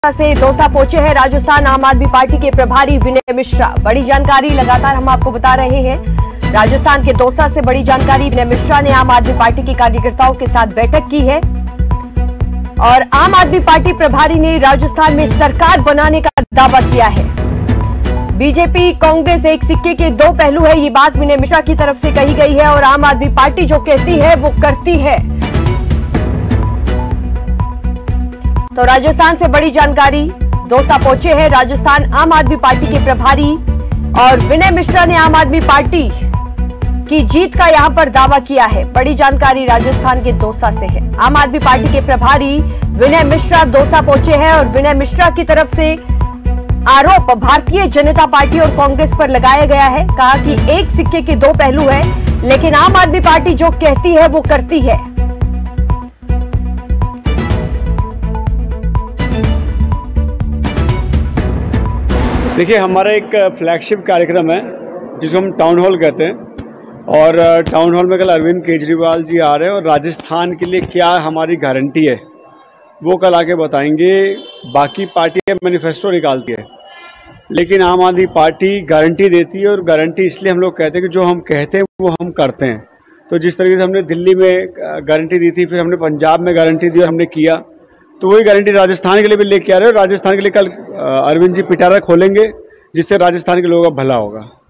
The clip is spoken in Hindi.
से दौसा पहुंचे हैं राजस्थान आम आदमी पार्टी के प्रभारी विनय मिश्रा। बड़ी जानकारी लगातार हम आपको बता रहे हैं। राजस्थान के दौसा से बड़ी जानकारी, विनय मिश्रा ने आम आदमी पार्टी के कार्यकर्ताओं के साथ बैठक की है और आम आदमी पार्टी प्रभारी ने राजस्थान में सरकार बनाने का दावा किया है। बीजेपी कांग्रेस एक सिक्के के दो पहलू है, ये बात विनय मिश्रा की तरफ से कही गई है और आम आदमी पार्टी जो कहती है वो करती है। तो राजस्थान से बड़ी जानकारी, दौसा पहुंचे हैं राजस्थान आम आदमी पार्टी के प्रभारी और विनय मिश्रा ने आम आदमी पार्टी की जीत का यहां पर दावा किया है। बड़ी जानकारी राजस्थान के दौसा से है। आम आदमी पार्टी के प्रभारी विनय मिश्रा दौसा पहुंचे हैं और विनय मिश्रा की तरफ से आरोप भारतीय जनता पार्टी और कांग्रेस पर लगाया गया है। कहा कि एक सिक्के के दो पहलू है, लेकिन आम आदमी पार्टी जो कहती है वो करती है। देखिए, हमारा एक फ्लैगशिप कार्यक्रम है जिसको हम टाउन हॉल कहते हैं और टाउन हॉल में कल अरविंद केजरीवाल जी आ रहे हैं और राजस्थान के लिए क्या हमारी गारंटी है वो कल आके बताएंगे। बाकी पार्टियां मैनिफेस्टो निकालती है, लेकिन आम आदमी पार्टी गारंटी देती है और गारंटी इसलिए हम लोग कहते हैं कि जो हम कहते हैं वो हम करते हैं। तो जिस तरीके से हमने दिल्ली में गारंटी दी थी, फिर हमने पंजाब में गारंटी दी और हमने किया, तो वही गारंटी राजस्थान के लिए भी लेके आ रहे हो। राजस्थान के लिए कल अरविंद जी पिटारा खोलेंगे जिससे राजस्थान के लोगों का भला होगा।